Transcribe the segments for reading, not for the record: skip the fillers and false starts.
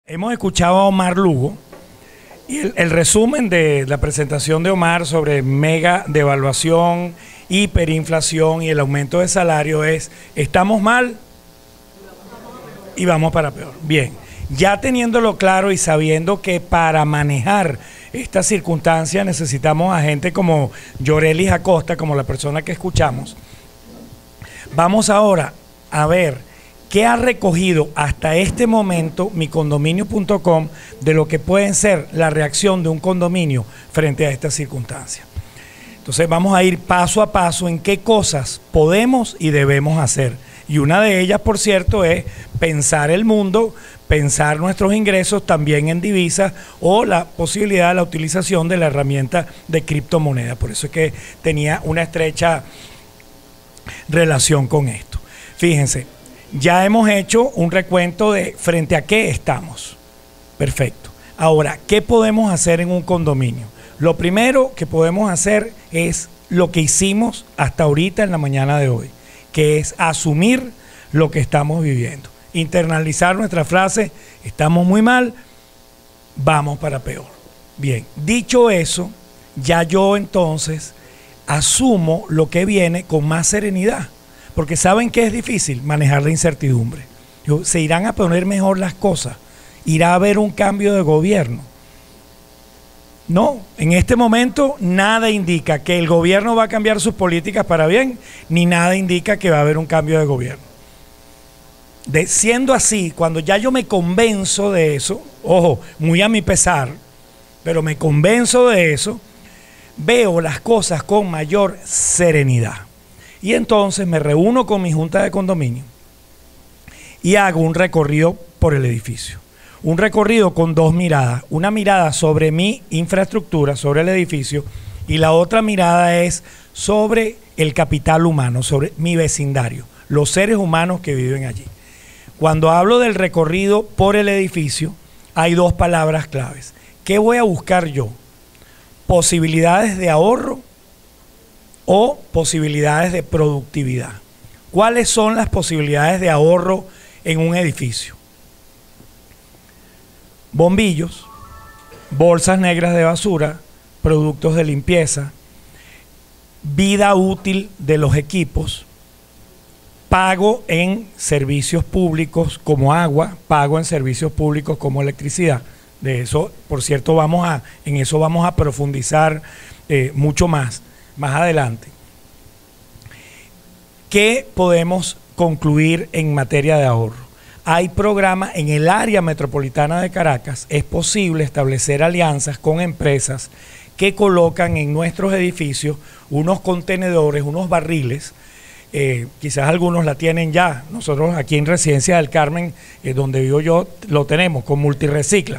Hemos escuchado a Omar Lugo y el resumen de la presentación de Omar sobre mega devaluación, hiperinflación y el aumento de salario es: estamos mal y vamos para peor. Bien, ya teniéndolo claro y sabiendo que para manejar estas circunstancias necesitamos a gente como Yorelis Acosta, como la persona que escuchamos, vamos ahora a ver ¿qué ha recogido hasta este momento micondominio.com de lo que pueden ser la reacción de un condominio frente a estas circunstancias? Entonces vamos a ir paso a paso en qué cosas podemos y debemos hacer. Y una de ellas, por cierto, es pensar el mundo, pensar nuestros ingresos también en divisas o la posibilidad de la utilización de la herramienta de criptomoneda. Por eso es que tenía una estrecha relación con esto. Fíjense. Ya hemos hecho un recuento de frente a qué estamos. Perfecto. Ahora, ¿qué podemos hacer en un condominio? Lo primero que podemos hacer es lo que hicimos hasta ahorita en la mañana de hoy, que es asumir lo que estamos viviendo. Internalizar nuestra frase: estamos muy mal, vamos para peor. Bien, dicho eso, ya yo entonces asumo lo que viene con más serenidad. Porque saben que es difícil manejar la incertidumbre. Se irán a poner mejor las cosas. Irá a haber un cambio de gobierno. No, en este momento nada indica que el gobierno va a cambiar sus políticas para bien, ni nada indica que va a haber un cambio de gobierno. Siendo así, cuando ya yo me convenzo de eso, ojo, muy a mi pesar, pero me convenzo de eso, veo las cosas con mayor serenidad. Y entonces me reúno con mi junta de condominio y hago un recorrido por el edificio. Un recorrido con dos miradas. Una mirada sobre mi infraestructura, sobre el edificio, y la otra mirada es sobre el capital humano, sobre mi vecindario, los seres humanos que viven allí. Cuando hablo del recorrido por el edificio, hay dos palabras claves. ¿Qué voy a buscar yo? Posibilidades de ahorro o posibilidades de productividad. ¿Cuáles son las posibilidades de ahorro en un edificio? Bombillos, bolsas negras de basura, productos de limpieza, vida útil de los equipos, pago en servicios públicos como agua, pago en servicios públicos como electricidad. De eso, por cierto, en eso vamos a profundizar mucho más adelante. ¿Qué podemos concluir en materia de ahorro? Hay programas en el área metropolitana de Caracas. Es posible establecer alianzas con empresas que colocan en nuestros edificios unos contenedores, unos barriles. Quizás algunos la tienen ya. Nosotros aquí en Residencia del Carmen, donde vivo yo, lo tenemos con Multirecicla.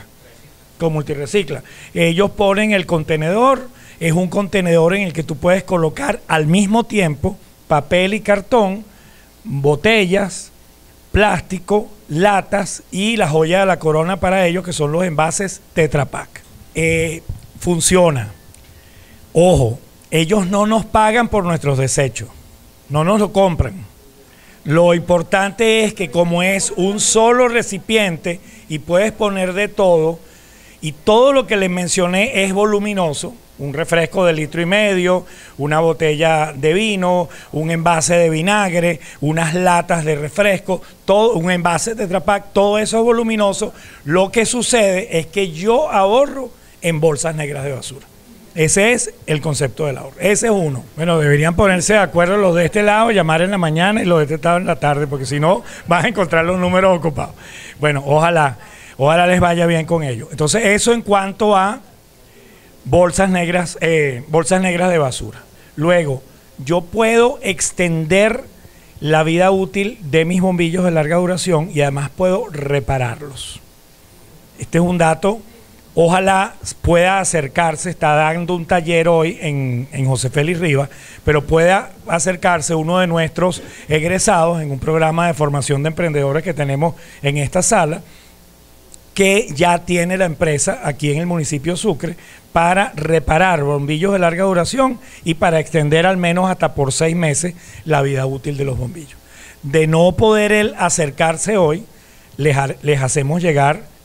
Ellos ponen el contenedor. Es un contenedor en el que tú puedes colocar al mismo tiempo papel y cartón, botellas, plástico, latas y la joya de la corona para ellos, que son los envases Tetra Pak. Funciona. Ojo, ellos no nos pagan por nuestros desechos, no nos lo compran. Lo importante es que como es un solo recipiente y puedes poner de todo, y todo lo que les mencioné es voluminoso, un refresco de 1,5 litros, una botella de vino, un envase de vinagre, unas latas de refresco, todo, un envase de Tetra Pak, todo eso es voluminoso. Lo que sucede es que yo ahorro en bolsas negras de basura. Ese es el concepto del ahorro. Ese es uno. Bueno, deberían ponerse de acuerdo los de este lado, llamar en la mañana y los de este lado en la tarde, porque si no vas a encontrar los números ocupados. Bueno, ojalá les vaya bien con ello. Entonces, eso en cuanto a bolsas negras de basura. Luego, yo puedo extender la vida útil de mis bombillos de larga duración y además puedo repararlos. Este es un dato, ojalá pueda acercarse, está dando un taller hoy en José Félix Rivas, pero pueda acercarse uno de nuestros egresados en un programa de formación de emprendedores que tenemos en esta sala, que ya tiene la empresa aquí en el municipio de Sucre para reparar bombillos de larga duración y para extender al menos hasta por 6 meses la vida útil de los bombillos. De no poder él acercarse hoy, les hacemos llegar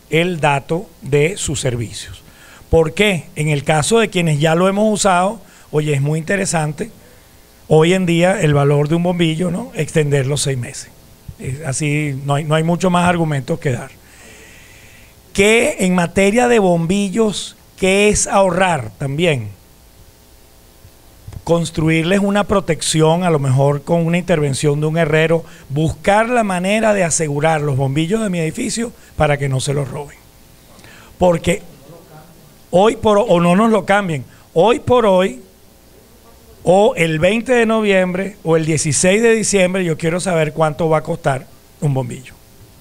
el dato de sus servicios. ¿Por qué? En el caso de quienes ya lo hemos usado, oye, es muy interesante, hoy en día el valor de un bombillo, ¿no? Extender los 6 meses. Así no hay mucho más argumentos que dar. Que en materia de bombillos, ¿qué es ahorrar también? Construirles una protección, a lo mejor con una intervención de un herrero, buscar la manera de asegurar los bombillos de mi edificio para que no se los roben. Porque o no nos lo cambien, hoy por hoy, o el 20 de noviembre, o el 16 de diciembre, yo quiero saber cuánto va a costar un bombillo.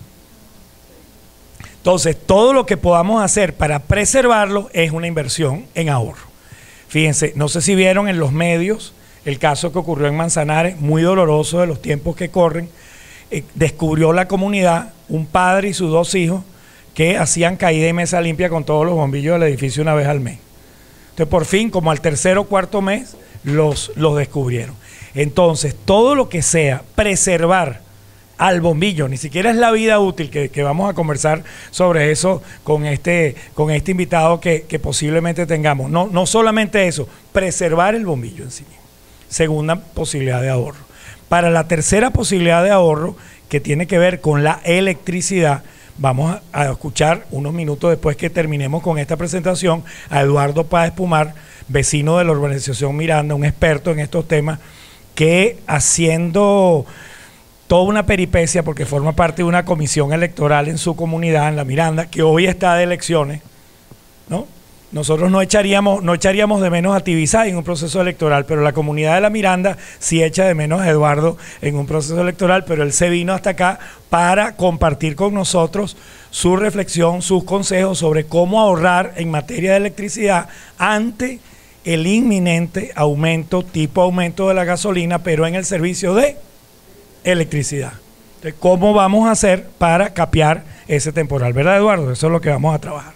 Entonces, todo lo que podamos hacer para preservarlo es una inversión en ahorro. Fíjense, no sé si vieron en los medios el caso que ocurrió en Manzanares, muy doloroso de los tiempos que corren. Descubrió la comunidad un padre y sus 2 hijos que hacían caída y mesa limpia con todos los bombillos del edificio una vez al mes. Entonces, por fin, como al 3.º o 4.º mes, los descubrieron. Entonces, todo lo que sea preservar al bombillo, ni siquiera es la vida útil, que vamos a conversar sobre eso con este invitado que posiblemente tengamos. No solamente eso, preservar el bombillo en sí mismo. Segunda posibilidad de ahorro. Para la tercera posibilidad de ahorro, que tiene que ver con la electricidad, vamos a escuchar unos minutos después que terminemos con esta presentación a Eduardo Páez Pumar, vecino de la urbanización Miranda, un experto en estos temas, que haciendo toda una peripecia, porque forma parte de una comisión electoral en su comunidad, en la Miranda, que hoy está de elecciones, ¿no? Nosotros no echaríamos de menos a Tibisay en un proceso electoral, pero la comunidad de la Miranda sí echa de menos a Eduardo en un proceso electoral, pero él se vino hasta acá para compartir con nosotros su reflexión, sus consejos sobre cómo ahorrar en materia de electricidad ante el inminente aumento de la gasolina, pero en el servicio de electricidad. Entonces, ¿cómo vamos a hacer para capear ese temporal? ¿Verdad, Eduardo? Eso es lo que vamos a trabajar.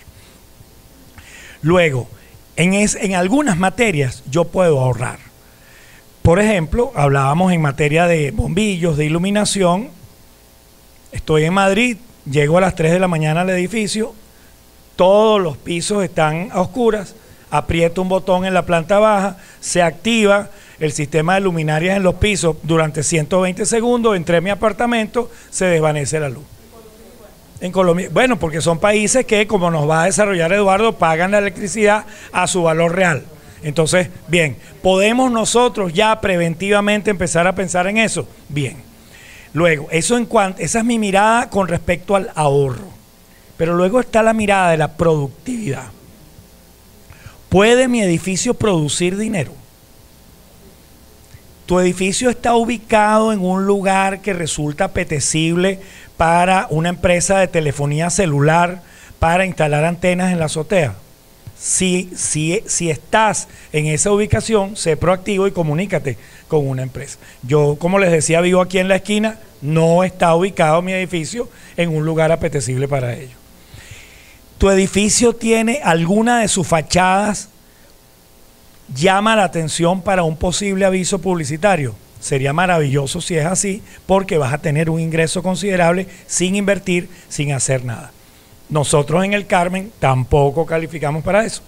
Luego, en algunas materias yo puedo ahorrar. Por ejemplo, hablábamos en materia de bombillos, de iluminación. Estoy en Madrid, llego a las 3 de la mañana al edificio, todos los pisos están a oscuras, aprieto un botón en la planta baja, se activa el sistema de luminarias en los pisos durante 120 segundos, entré a mi apartamento, se desvanece la luz. En Colombia, bueno, porque son países que, como nos va a desarrollar Eduardo, pagan la electricidad a su valor real. Entonces, bien, ¿podemos nosotros ya preventivamente empezar a pensar en eso? Bien. Luego, esa es mi mirada con respecto al ahorro. Pero luego está la mirada de la productividad. ¿Puede mi edificio producir dinero? Tu edificio está ubicado en un lugar que resulta apetecible para una empresa de telefonía celular para instalar antenas en la azotea. Si estás en esa ubicación, sé proactivo y comunícate con una empresa. Yo, como les decía, vivo aquí en la esquina, no está ubicado mi edificio en un lugar apetecible para ello. ¿Tu edificio tiene alguna de sus fachadas llama la atención para un posible aviso publicitario? Sería maravilloso si es así, porque vas a tener un ingreso considerable sin invertir, sin hacer nada. Nosotros en el Carmen tampoco calificamos para eso.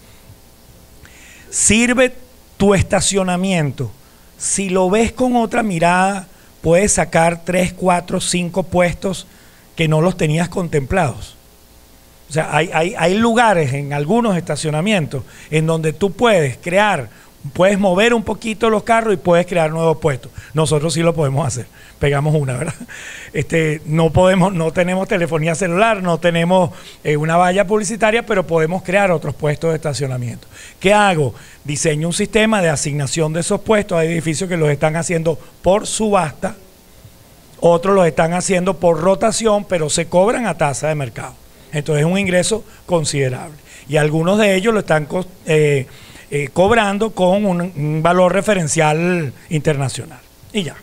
Sirve tu estacionamiento. Si lo ves con otra mirada, puedes sacar 3, 4, 5 puestos que no los tenías contemplados. O sea, hay lugares en algunos estacionamientos en donde tú puedes mover un poquito los carros y puedes crear nuevos puestos. Nosotros sí lo podemos hacer. Pegamos una, ¿verdad? No tenemos telefonía celular, no tenemos una valla publicitaria, pero podemos crear otros puestos de estacionamiento. ¿Qué hago? Diseño un sistema de asignación de esos puestos. Hay edificios que los están haciendo por subasta, otros los están haciendo por rotación, pero se cobran a tasa de mercado. Entonces es un ingreso considerable. Y algunos de ellos lo están cobrando con un valor referencial internacional. Y ya.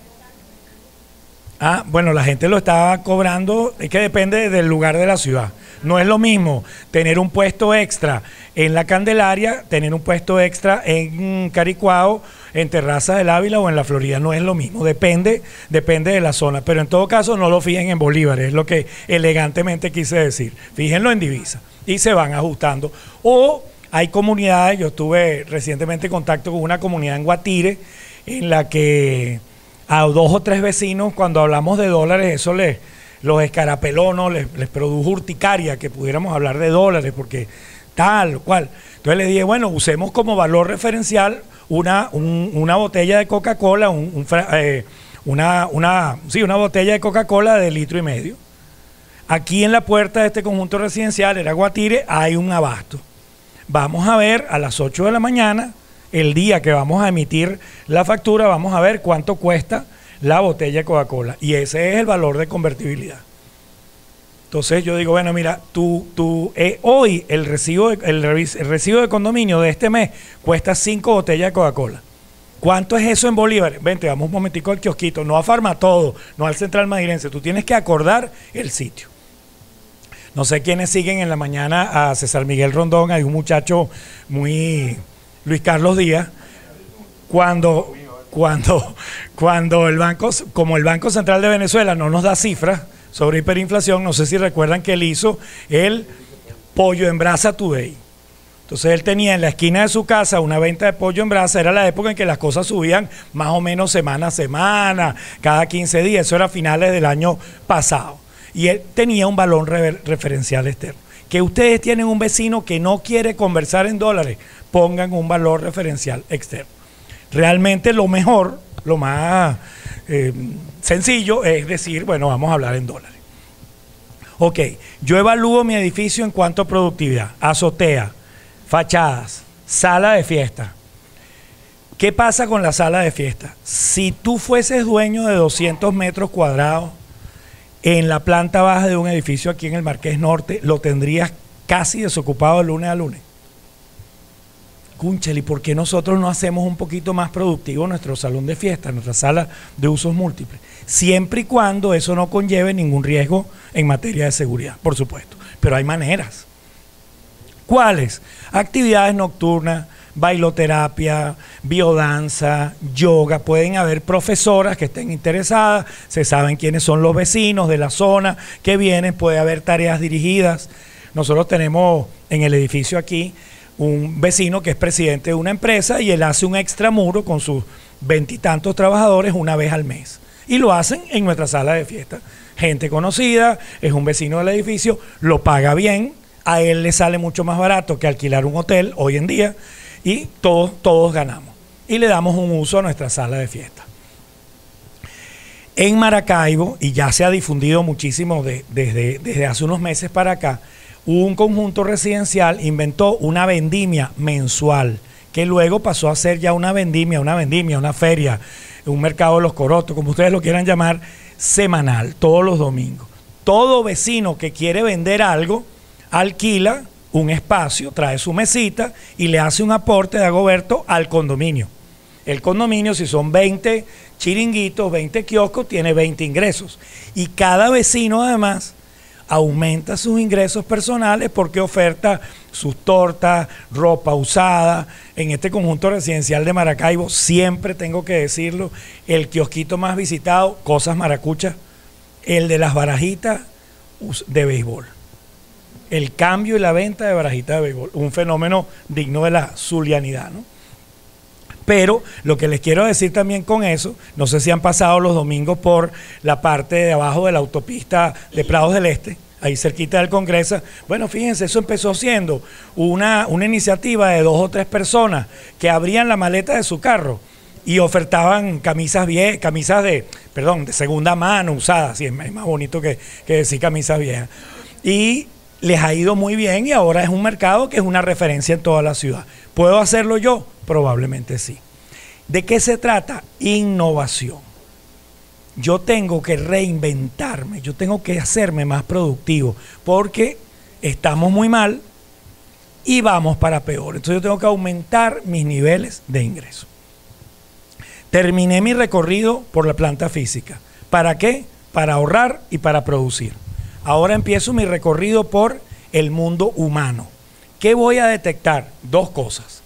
Bueno, la gente lo está cobrando, es que depende del lugar de la ciudad. No es lo mismo tener un puesto extra en La Candelaria, tener un puesto extra en Caricuao, en Terraza del Ávila o en la Florida. No es lo mismo, depende de la zona. Pero en todo caso no lo fijen en bolívares, es lo que elegantemente quise decir. Fíjenlo en divisa y se van ajustando. O hay comunidades, yo estuve recientemente en contacto con una comunidad en Guatire, en la que a 2 o 3 vecinos, cuando hablamos de dólares, eso los escarapeló, ¿no? Les produjo urticaria que pudiéramos hablar de dólares, porque tal cual. Entonces les dije, bueno, usemos como valor referencial una botella de Coca-Cola, una botella de Coca-Cola de 1,5 litros. Aquí en la puerta de este conjunto residencial, era Guatire, hay un abasto. Vamos a ver a las 8 de la mañana, el día que vamos a emitir la factura, vamos a ver cuánto cuesta la botella de Coca-Cola. Y ese es el valor de convertibilidad. Entonces yo digo, bueno, mira, hoy el recibo de condominio de este mes cuesta 5 botellas de Coca-Cola. ¿Cuánto es eso en bolívares? Vente, vamos un momentico al kiosquito, no a Farmatodo, no al Central Madirense. Tú tienes que acordar el sitio. No sé quiénes siguen en la mañana a César Miguel Rondón. Hay un muchacho muy Luis Carlos Díaz. Cuando el Banco Central de Venezuela no nos da cifras sobre hiperinflación, no sé si recuerdan que él hizo el pollo en brasa today. Entonces él tenía en la esquina de su casa una venta de pollo en brasa. Era la época en que las cosas subían más o menos semana a semana, cada 15 días. Eso era a finales del año pasado. Y él tenía un valor referencial externo. Que ustedes tienen un vecino que no quiere conversar en dólares, pongan un valor referencial externo. Realmente lo mejor, lo más sencillo es decir, bueno, vamos a hablar en dólares. Ok, yo evalúo mi edificio en cuanto a productividad, azotea, fachadas, sala de fiesta. ¿Qué pasa con la sala de fiesta? Si tú fueses dueño de 200 metros cuadrados en la planta baja de un edificio aquí en el Marqués Norte, lo tendrías casi desocupado de lunes a lunes. Cúnchale, ¿por qué nosotros no hacemos un poquito más productivo nuestro salón de fiesta, nuestra sala de usos múltiples? Siempre y cuando eso no conlleve ningún riesgo en materia de seguridad, por supuesto. Pero hay maneras. ¿Cuáles? Actividades nocturnas, bailoterapia, biodanza, yoga. Pueden haber profesoras que estén interesadas, se saben quiénes son los vecinos de la zona que vienen, puede haber tareas dirigidas. Nosotros tenemos en el edificio aquí un vecino que es presidente de una empresa y él hace un extramuro con sus 20 y tantos trabajadores una vez al mes. Y lo hacen en nuestra sala de fiesta. Gente conocida, es un vecino del edificio, lo paga bien, a él le sale mucho más barato que alquilar un hotel hoy en día y todos ganamos. Y le damos un uso a nuestra sala de fiesta. En Maracaibo, y ya se ha difundido muchísimo desde hace unos meses para acá, un conjunto residencial inventó una vendimia mensual, que luego pasó a ser ya una feria, un mercado de los corotos, como ustedes lo quieran llamar, semanal, todos los domingos. Todo vecino que quiere vender algo, alquila un espacio, trae su mesita y le hace un aporte de agoberto al condominio. El condominio, si son 20 chiringuitos, 20 kioscos, tiene 20 ingresos. Y cada vecino además aumenta sus ingresos personales porque oferta sus tortas, ropa usada. En este conjunto residencial de Maracaibo, siempre tengo que decirlo, el kiosquito más visitado, Cosas Maracuchas, el de las barajitas de béisbol. El cambio y la venta de barajitas de béisbol, un fenómeno digno de la zulianidad, ¿no? Pero lo que les quiero decir también con eso, no sé si han pasado los domingos por la parte de abajo de la autopista de Prados del Este, ahí cerquita del Congreso. Bueno, fíjense, eso empezó siendo una iniciativa de 2 o 3 personas que abrían la maleta de su carro y ofertaban camisas de segunda mano, usadas, sí, es más bonito que decir camisas viejas. Y les ha ido muy bien y ahora es un mercado que es una referencia en toda la ciudad. ¿Puedo hacerlo yo? Probablemente sí. ¿De qué se trata? Innovación. Yo tengo que reinventarme, yo tengo que hacerme más productivo, porque estamos muy mal y vamos para peor. Entonces yo tengo que aumentar mis niveles de ingreso. Terminé mi recorrido por la planta física. ¿Para qué? Para ahorrar y para producir. Ahora empiezo mi recorrido por el mundo humano. ¿Qué voy a detectar? Dos cosas.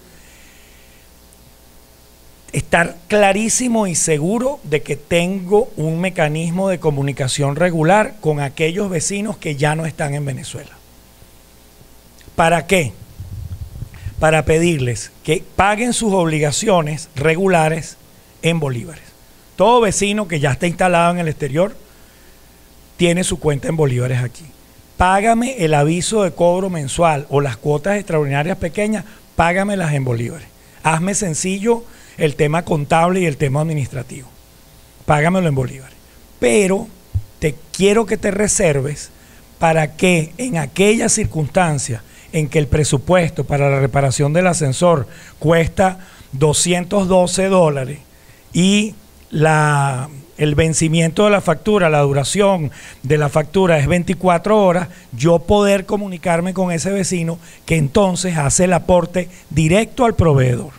Estar clarísimo y seguro de que tengo un mecanismo de comunicación regular con aquellos vecinos que ya no están en Venezuela. ¿Para qué? Para pedirles que paguen sus obligaciones regulares en bolívares. Todo vecino que ya está instalado en el exterior tiene su cuenta en bolívares aquí. Págame el aviso de cobro mensual o las cuotas extraordinarias pequeñas, págamelas en bolívares. Hazme sencillo el tema contable y el tema administrativo. Págamelo en bolívares. Pero te quiero que te reserves para que en aquellas circunstancias en que el presupuesto para la reparación del ascensor cuesta $212 y el vencimiento de la factura, la duración de la factura es 24 horas, yo poder comunicarme con ese vecino que entonces hace el aporte directo al proveedor.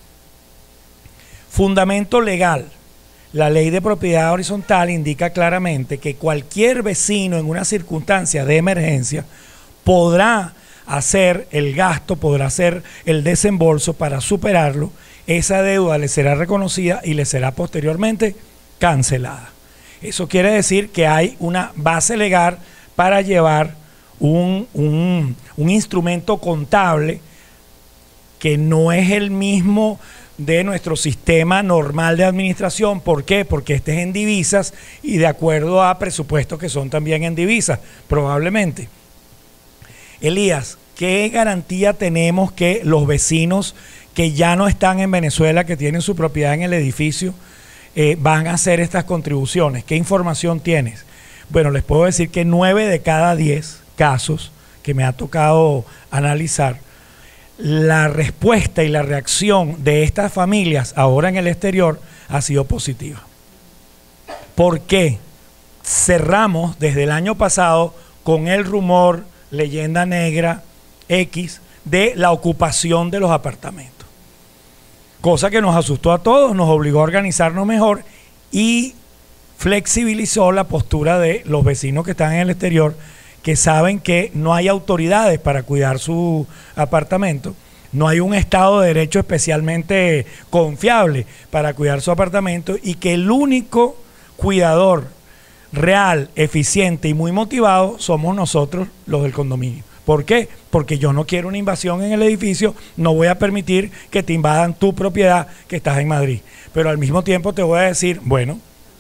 Fundamento legal. La ley de propiedad horizontal indica claramente que cualquier vecino en una circunstancia de emergencia podrá hacer el gasto, podrá hacer el desembolso para superarlo. Esa deuda le será reconocida y le será posteriormente cancelada. Eso quiere decir que hay una base legal para llevar un instrumento contable que no es el mismo de nuestro sistema normal de administración. ¿Por qué? Porque este es en divisas y de acuerdo a presupuestos que son también en divisas, probablemente. Elías, ¿qué garantía tenemos que los vecinos que ya no están en Venezuela, que tienen su propiedad en el edificio, van a hacer estas contribuciones? ¿Qué información tienes? Bueno, les puedo decir que 9 de cada 10 casos que me ha tocado analizar, la respuesta y la reacción de estas familias ahora en el exterior ha sido positiva. ¿Por qué? Cerramos desde el año pasado con el rumor, leyenda negra, X, de la ocupación de los apartamentos. Cosa que nos asustó a todos, nos obligó a organizarnos mejor y flexibilizó la postura de los vecinos que están en el exterior, que saben que no hay autoridades para cuidar su apartamento, no hay un Estado de Derecho especialmente confiable para cuidar su apartamento y que el único cuidador real, eficiente y muy motivado somos nosotros, los del condominio. ¿Por qué? Porque yo no quiero una invasión en el edificio, no voy a permitir que te invadan tu propiedad que estás en Madrid. Pero al mismo tiempo te voy a decir, bueno,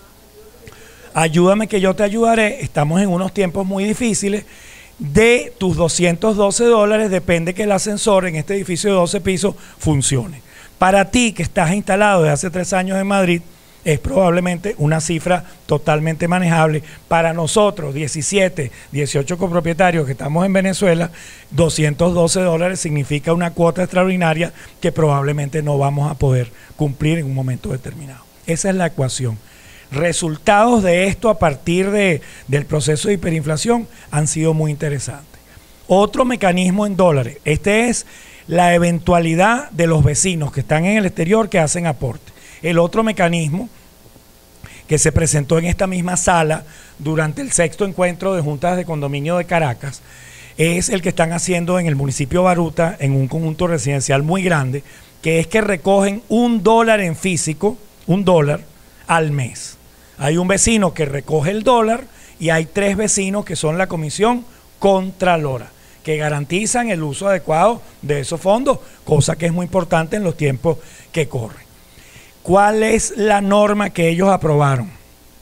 ayúdame que yo te ayudaré, estamos en unos tiempos muy difíciles, de tus $212 depende que el ascensor en este edificio de 12 pisos funcione. Para ti que estás instalado desde hace 3 años en Madrid, es probablemente una cifra totalmente manejable. Para nosotros, 17, 18 copropietarios que estamos en Venezuela, $212 significa una cuota extraordinaria que probablemente no vamos a poder cumplir en un momento determinado. Esa es la ecuación. Resultados de esto a partir del proceso de hiperinflación han sido muy interesantes. Otro mecanismo en dólares. Este es la eventualidad de los vecinos que están en el exterior que hacen aporte. El otro mecanismo que se presentó en esta misma sala durante el 6º encuentro de juntas de condominio de Caracas es el que están haciendo en el municipio Baruta, en un conjunto residencial muy grande, que es que recogen $1 en físico, $1 al mes. Hay un vecino que recoge el dólar y hay 3 vecinos que son la comisión contralora, que garantizan el uso adecuado de esos fondos, cosa que es muy importante en los tiempos que corren. ¿Cuál es la norma que ellos aprobaron?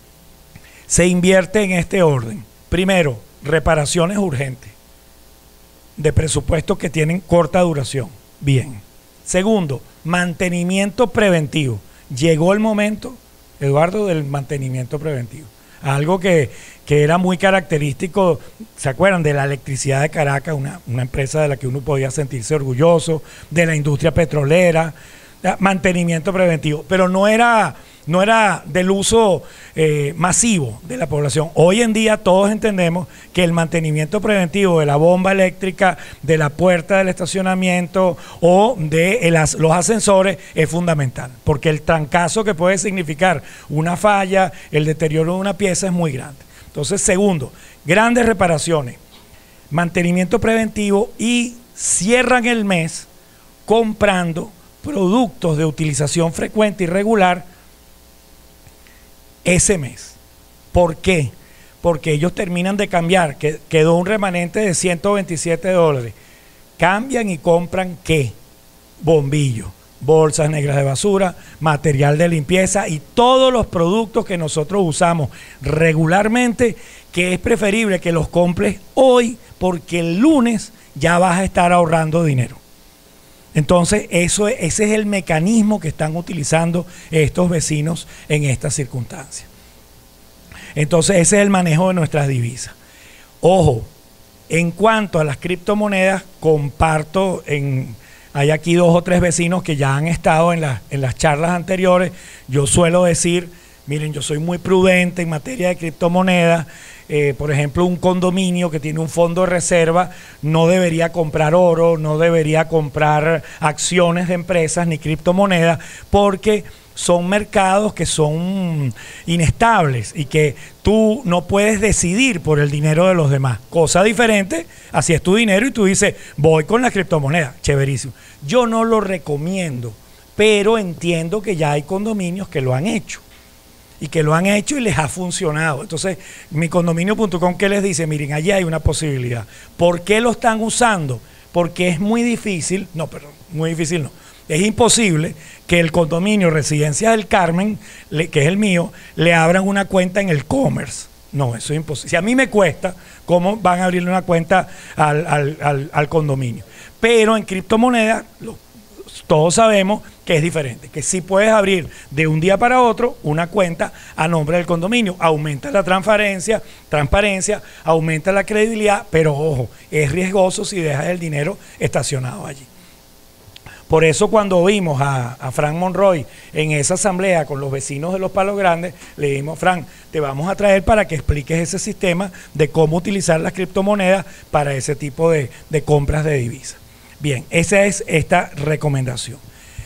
Se invierte en este orden. Primero, reparaciones urgentes de presupuestos que tienen corta duración. Bien. Segundo, mantenimiento preventivo. Llegó el momento, Eduardo, del mantenimiento preventivo. Algo que era muy característico, ¿se acuerdan? De la electricidad de Caracas, una empresa de la que uno podía sentirse orgulloso, de la industria petrolera, mantenimiento preventivo, pero no era del uso masivo de la población. Hoy en día todos entendemos que el mantenimiento preventivo de la bomba eléctrica, de la puerta del estacionamiento o de los ascensores es fundamental, porque el trancazo que puede significar una falla, el deterioro de una pieza es muy grande. Entonces, segundo, grandes reparaciones, mantenimiento preventivo y cierran el mes comprando productos de utilización frecuente y regular ese mes. ¿Por qué? Porque ellos terminan de cambiar, que quedó un remanente de $127. Cambian y compran ¿qué? Bombillos, bolsas negras de basura, material de limpieza y todos los productos que nosotros usamos regularmente, que es preferible que los compres hoy porque el lunes ya vas a estar ahorrando dinero. Entonces, ese es el mecanismo que están utilizando estos vecinos en estas circunstancias. Entonces, ese es el manejo de nuestras divisas. Ojo, en cuanto a las criptomonedas, comparto, hay aquí 2 o 3 vecinos que ya han estado en las charlas anteriores. Yo suelo decir, miren, yo soy muy prudente en materia de criptomonedas. Por ejemplo, un condominio que tiene un fondo de reserva no debería comprar oro, no debería comprar acciones de empresas ni criptomonedas, porque son mercados que son inestables y que tú no puedes decidir por el dinero de los demás. Cosa diferente, así es tu dinero y tú dices, voy con la criptomoneda, chéverísimo. Yo no lo recomiendo, pero entiendo que ya hay condominios que lo han hecho. Y que lo han hecho y les ha funcionado. Entonces, micondominio.com, ¿qué les dice? Miren, allí hay una posibilidad. ¿Por qué lo están usando? Porque es muy difícil, muy difícil no, es imposible que el condominio Residencia del Carmen, que es el mío, le abran una cuenta en el Commerce. No, eso es imposible. Si a mí me cuesta, ¿cómo van a abrirle una cuenta al condominio? Pero en criptomonedas, todos sabemos que es diferente, que sí puedes abrir de un día para otro una cuenta a nombre del condominio, aumenta la transparencia, aumenta la credibilidad, pero ojo, es riesgoso si dejas el dinero estacionado allí. Por eso cuando vimos a Frank Monroy en esa asamblea con los vecinos de Los Palos Grandes, le dijimos, Frank, te vamos a traer para que expliques ese sistema de cómo utilizar las criptomonedas para ese tipo de compras de divisas. Bien, esa es esta recomendación.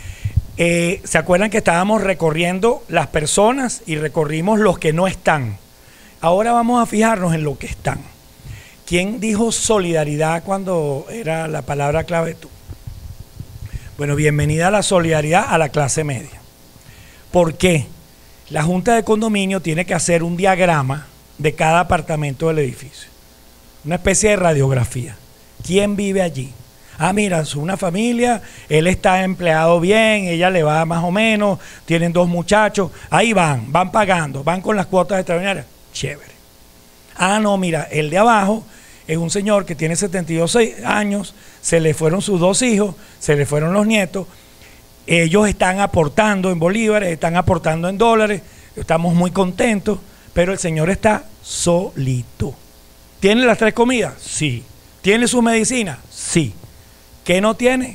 ¿Se acuerdan que estábamos recorriendo las personas y recorrimos los que no están? Ahora vamos a fijarnos en lo que están. ¿Quién dijo solidaridad cuando era la palabra clave tú? Bueno, bienvenida a la solidaridad a la clase media. ¿Por qué? La Junta de Condominio tiene que hacer un diagrama de cada apartamento del edificio. Una especie de radiografía. ¿Quién vive allí? Ah, mira, es una familia, él está empleado bien, ella le va más o menos, tienen 2 muchachos, ahí van pagando, van con las cuotas extraordinarias, chévere. Ah, no, mira, el de abajo es un señor que tiene 72 años, se le fueron sus 2 hijos, se le fueron los nietos, ellos están aportando en bolívares, están aportando en dólares, estamos muy contentos, pero el señor está solito. ¿Tiene las 3 comidas? Sí. ¿Tiene su medicina? Sí. ¿Qué no tiene?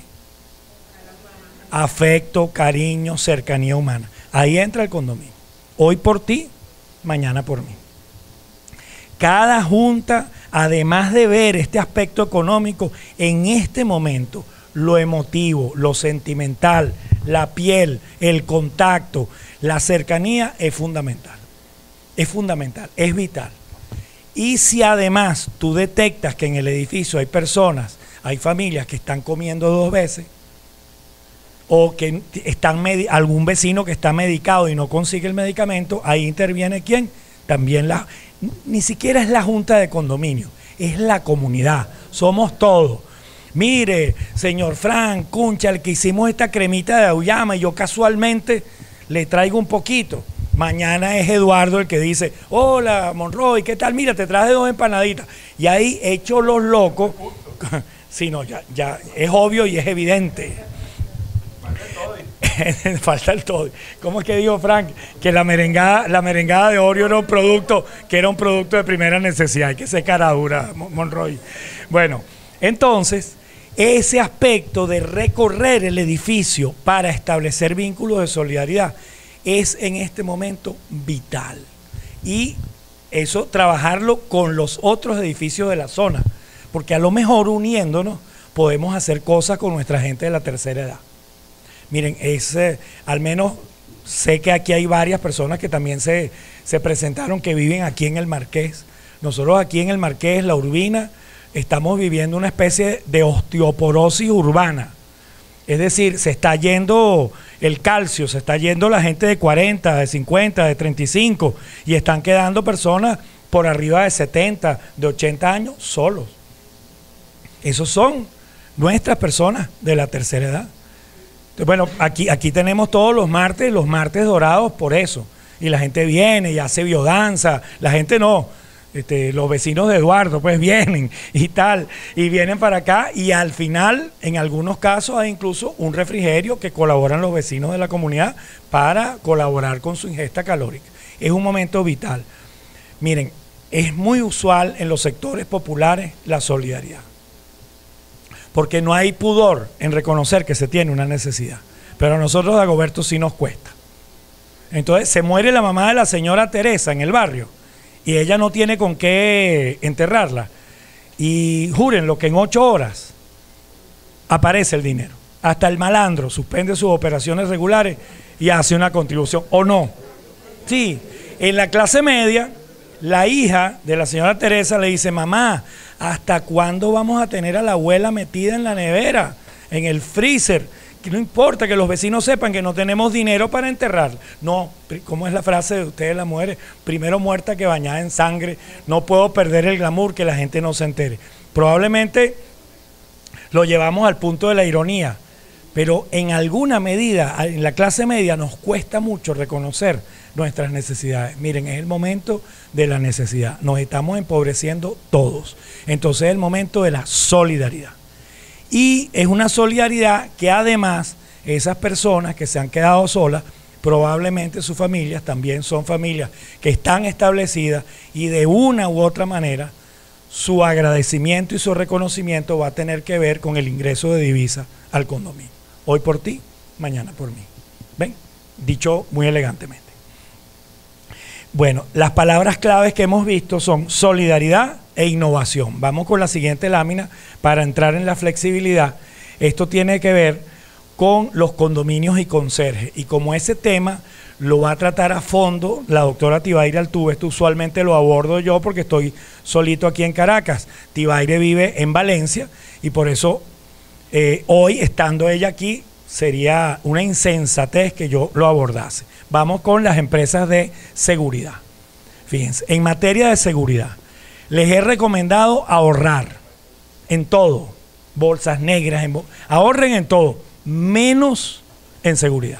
Afecto, cariño, cercanía humana. Ahí entra el condominio. Hoy por ti, mañana por mí. Cada junta, además de ver este aspecto económico, en este momento, lo emotivo, lo sentimental, la piel, el contacto, la cercanía es fundamental. Es fundamental, es vital. Y si además tú detectas que en el edificio hay personas, hay familias que están comiendo 2 veces, o que están algún vecino que está medicado y no consigue el medicamento, ahí interviene ¿quién? También ni siquiera es la junta de condominio, es la comunidad, somos todos. Mire, señor Frank, Cuncha, el que hicimos esta cremita de auyama y yo casualmente le traigo un poquito. Mañana es Eduardo el que dice, hola Monroy, ¿qué tal? Mira, te traje 2 empanaditas. Y ahí hecho los locos. Sí, no, ya es obvio y es evidente. Falta el todo. ¿Cómo es que dijo Frank? Que la merengada de Oreo era un producto de primera necesidad. Hay que ser cara dura, Monroy. Bueno, entonces, ese aspecto de recorrer el edificio para establecer vínculos de solidaridad es en este momento vital. Y eso trabajarlo con los otros edificios de la zona. Porque a lo mejor uniéndonos podemos hacer cosas con nuestra gente de la tercera edad. Miren, al menos sé que aquí hay varias personas que también se presentaron que viven aquí en el Marqués. Nosotros aquí en el Marqués, La Urbina, estamos viviendo una especie de osteoporosis urbana. Es decir, se está yendo el calcio, se está yendo la gente de 40, de 50, de 35 y están quedando personas por arriba de 70, de 80 años solos. Esos son nuestras personas de la tercera edad. Entonces, bueno, aquí tenemos todos los martes dorados por eso. Y la gente viene y hace biodanza, la gente no. Los vecinos de Eduardo pues vienen y tal, y vienen para acá y al final en algunos casos hay incluso un refrigerio que colaboran los vecinos de la comunidad para colaborar con su ingesta calórica. Es un momento vital. Miren, es muy usual en los sectores populares la solidaridad, porque no hay pudor en reconocer que se tiene una necesidad, pero a nosotros de Dagoberto sí nos cuesta. Entonces se muere la mamá de la señora Teresa en el barrio y ella no tiene con qué enterrarla. Y júrenlo que en 8 horas aparece el dinero. Hasta el malandro suspende sus operaciones regulares y hace una contribución. ¿O no? Sí, en la clase media, la hija de la señora Teresa le dice, mamá, ¿hasta cuándo vamos a tener a la abuela metida en la nevera, en el freezer? Que no importa que los vecinos sepan que no tenemos dinero para enterrarla. No, ¿cómo es la frase de ustedes las mujeres? Primero muerta que bañada en sangre. No puedo perder el glamour, que la gente no se entere. Probablemente lo llevamos al punto de la ironía, pero en alguna medida, en la clase media nos cuesta mucho reconocer nuestras necesidades. Miren, es el momento de la necesidad. Nos estamos empobreciendo todos. Entonces es el momento de la solidaridad. Y es una solidaridad que además esas personas que se han quedado solas, probablemente sus familias también son familias que están establecidas y de una u otra manera su agradecimiento y su reconocimiento va a tener que ver con el ingreso de divisas al condominio. Hoy por ti, mañana por mí. ¿Ven? Dicho muy elegantemente. Bueno, las palabras claves que hemos visto son solidaridad e innovación. Vamos con la siguiente lámina para entrar en la flexibilidad. Esto tiene que ver con los condominios y conserjes. Y como ese tema lo va a tratar a fondo la doctora Tibaire Altuve, esto usualmente lo abordo yo porque estoy solito aquí en Caracas. Tibaire vive en Valencia y por eso hoy, estando ella aquí, sería una insensatez que yo lo abordase. Vamos con las empresas de seguridad. Fíjense, en materia de seguridad, les he recomendado ahorrar en todo, bolsas negras, ahorren en todo, menos en seguridad.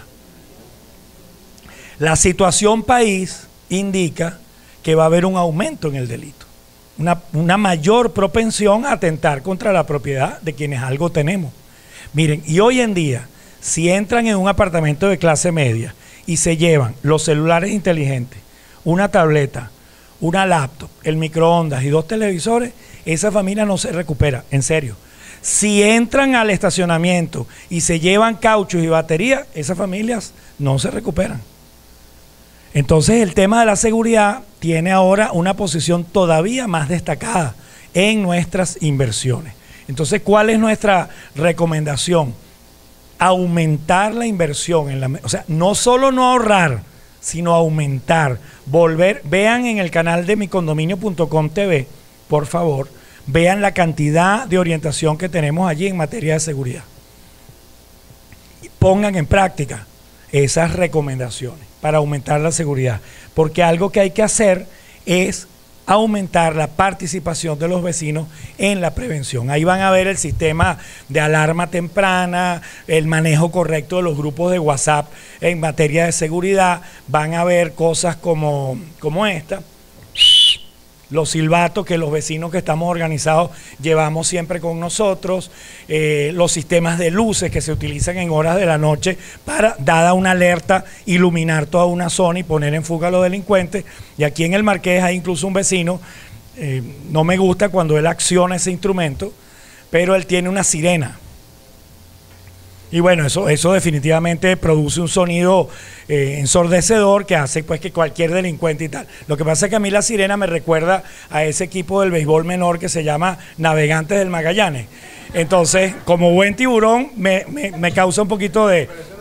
La situación país indica que va a haber un aumento en el delito, una mayor propensión a atentar contra la propiedad de quienes algo tenemos. Miren, y hoy en día, si entran en un apartamento de clase media y se llevan los celulares inteligentes, una tableta, una laptop, el microondas y 2 televisores, esa familia no se recupera, en serio. Si entran al estacionamiento y se llevan cauchos y baterías, esas familias no se recuperan. Entonces el tema de la seguridad tiene ahora una posición todavía más destacada en nuestras inversiones. Entonces, ¿cuál es nuestra recomendación? Aumentar la inversión, o sea, no solo no ahorrar, sino aumentar, vean en el canal de micondominio.com TV, por favor, vean la cantidad de orientación que tenemos allí en materia de seguridad. Pongan en práctica esas recomendaciones para aumentar la seguridad, porque algo que hay que hacer es aumentar la participación de los vecinos en la prevención. Ahí van a ver el sistema de alarma temprana, el manejo correcto de los grupos de WhatsApp en materia de seguridad, van a ver cosas como esta, los silbatos que los vecinos que estamos organizados llevamos siempre con nosotros, los sistemas de luces que se utilizan en horas de la noche para, dada una alerta, iluminar toda una zona y poner en fuga a los delincuentes. Y aquí en el Marqués hay incluso un vecino, no me gusta cuando él acciona ese instrumento, pero él tiene una sirena. Y bueno, eso definitivamente produce un sonido ensordecedor que hace pues que cualquier delincuente y tal. Lo que pasa es que a mí la sirena me recuerda a ese equipo del béisbol menor que se llama Navegantes del Magallanes. Entonces, como buen tiburón, me causa un poquito de...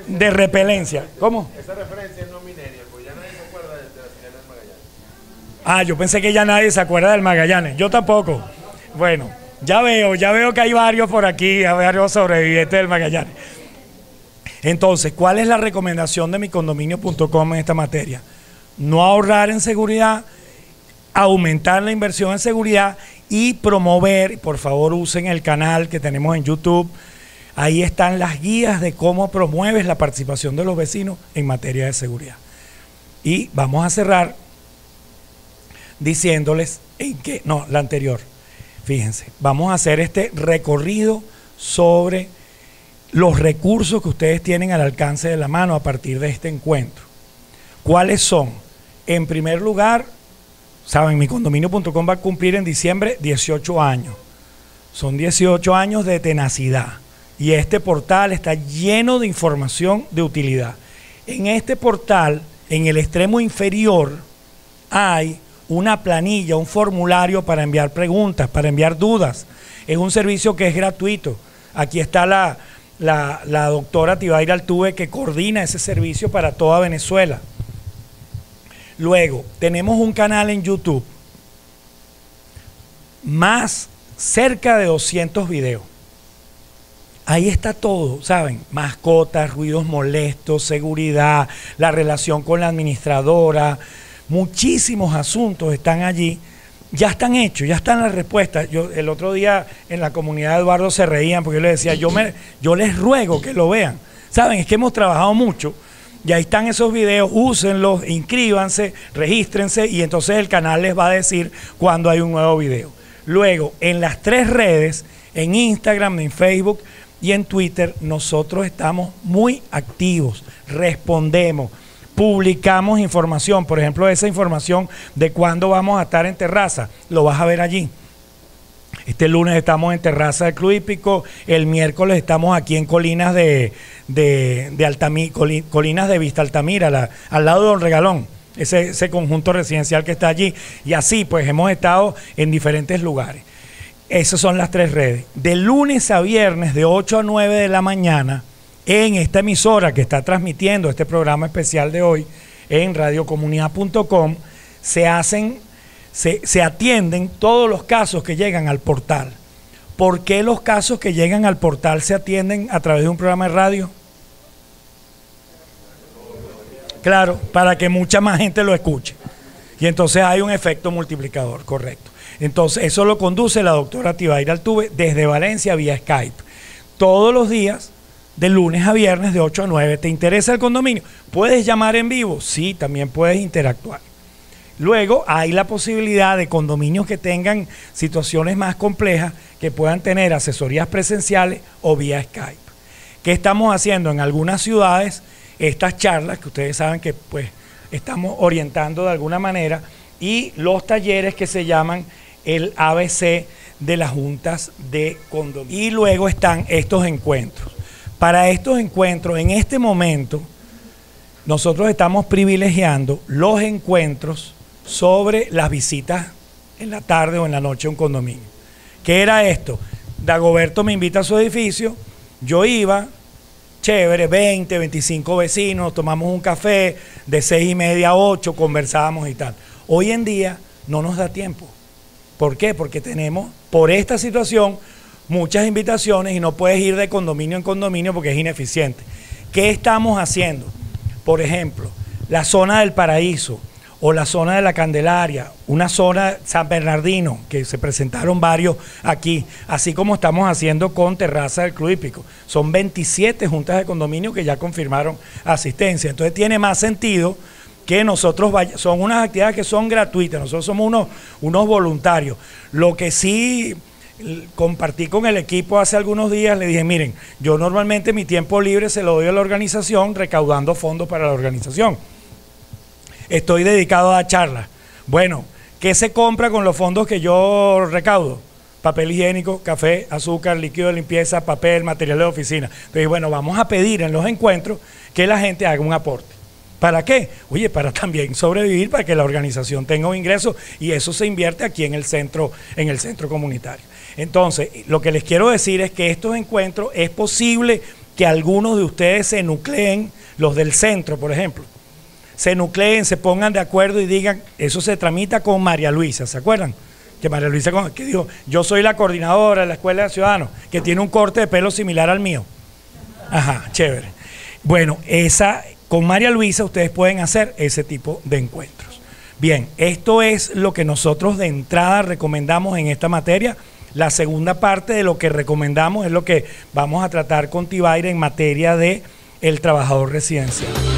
de repelencia. ¿Cómo? Esa referencia es no mineria, porque ya nadie se acuerda de la señal del Magallanes. Ah, yo pensé que ya nadie se acuerda del Magallanes. Yo tampoco. Bueno, ya veo que hay varios por aquí, hay varios sobrevivientes del Magallanes. Entonces, ¿cuál es la recomendación de micondominio.com en esta materia? No ahorrar en seguridad, aumentar la inversión en seguridad y promover, por favor usen el canal que tenemos en YouTube, ahí están las guías de cómo promueves la participación de los vecinos en materia de seguridad. Y vamos a cerrar diciéndoles la anterior, fíjense, vamos a hacer este recorrido sobre los recursos que ustedes tienen al alcance de la mano a partir de este encuentro. ¿Cuáles son? En primer lugar, saben, micondominio.com va a cumplir en diciembre 18 años. Son 18 años de tenacidad. Y este portal está lleno de información de utilidad. En este portal, en el extremo inferior, hay una planilla, un formulario para enviar preguntas, para enviar dudas. Es un servicio que es gratuito. Aquí está la doctora Tibaira Altuve, que coordina ese servicio para toda Venezuela. Luego, tenemos un canal en YouTube, más cerca de 200 videos. Ahí está todo, ¿saben? Mascotas, ruidos molestos, seguridad, la relación con la administradora, muchísimos asuntos están allí. Ya están hechos, ya están las respuestas. Yo el otro día en la comunidad de Eduardo se reían porque yo les decía, yo les ruego que lo vean. ¿Saben? Es que hemos trabajado mucho. Y ahí están esos videos, úsenlos, inscríbanse, regístrense y entonces el canal les va a decir cuando hay un nuevo video. Luego, en las 3 redes, en Instagram, en Facebook y en Twitter, nosotros estamos muy activos, respondemos, publicamos información. Por ejemplo, esa información de cuándo vamos a estar en Terraza, lo vas a ver allí. Este lunes estamos en Terraza del Club Hípico, el miércoles estamos aquí en Colinas Colinas de Vista Altamira, al lado de Don Regalón, ese conjunto residencial que está allí. Y así, pues, hemos estado en diferentes lugares. Esas son las 3 redes. De lunes a viernes, de 8 a 9 de la mañana, en esta emisora que está transmitiendo este programa especial de hoy, en radiocomunidad.com, se atienden todos los casos que llegan al portal. ¿Por qué los casos que llegan al portal se atienden a través de un programa de radio? Claro, para que mucha más gente lo escuche. Y entonces hay un efecto multiplicador, correcto. Entonces eso lo conduce la doctora Tibaira Altuve desde Valencia vía Skype. Todos los días, de lunes a viernes, de 8 a 9. ¿Te interesa el condominio? ¿Puedes llamar en vivo? Sí, también puedes interactuar. Luego hay la posibilidad de condominios que tengan situaciones más complejas, que puedan tener asesorías presenciales o vía Skype. ¿Qué estamos haciendo? En algunas ciudades, estas charlas que ustedes saben que pues estamos orientando de alguna manera, y los talleres que se llaman el ABC de las juntas de condominio. Y luego están estos encuentros. Para estos encuentros, en este momento, nosotros estamos privilegiando los encuentros sobre las visitas en la tarde o en la noche a un condominio. ¿Qué era esto? Dagoberto me invita a su edificio, yo iba, chévere, 20, 25 vecinos, tomamos un café, de 6:30 a 8, conversábamos y tal. Hoy en día no nos da tiempo. ¿Por qué? Porque tenemos, por esta situación, muchas invitaciones y no puedes ir de condominio en condominio porque es ineficiente. ¿Qué estamos haciendo? Por ejemplo, la zona del Paraíso, o la zona de la Candelaria, una zona San Bernardino, que se presentaron varios aquí, así como estamos haciendo con Terraza del Club Hípico. Son 27 juntas de condominio que ya confirmaron asistencia. Entonces tiene más sentido que nosotros son unas actividades que son gratuitas, nosotros somos unos voluntarios. Lo que sí compartí con el equipo hace algunos días, le dije, miren, yo normalmente mi tiempo libre se lo doy a la organización recaudando fondos para la organización. Estoy dedicado a charlas. Bueno, ¿qué se compra con los fondos que yo recaudo? Papel higiénico, café, azúcar, líquido de limpieza, papel, material de oficina. Entonces, bueno, vamos a pedir en los encuentros que la gente haga un aporte. ¿Para qué? Oye, para también sobrevivir, para que la organización tenga un ingreso, y eso se invierte aquí en el centro comunitario. Entonces, lo que les quiero decir es que estos encuentros es posible que algunos de ustedes se nucleen, los del centro, por ejemplo, se nucleen, se pongan de acuerdo y digan, eso se tramita con María Luisa, ¿se acuerdan? Que María Luisa que dijo, yo soy la coordinadora de la Escuela de Ciudadanos, que tiene un corte de pelo similar al mío. Ajá, chévere. Bueno, con María Luisa ustedes pueden hacer ese tipo de encuentros. Bien, esto es lo que nosotros de entrada recomendamos en esta materia. La segunda parte de lo que recomendamos es lo que vamos a tratar con Tibaire en materia de el trabajador residencial.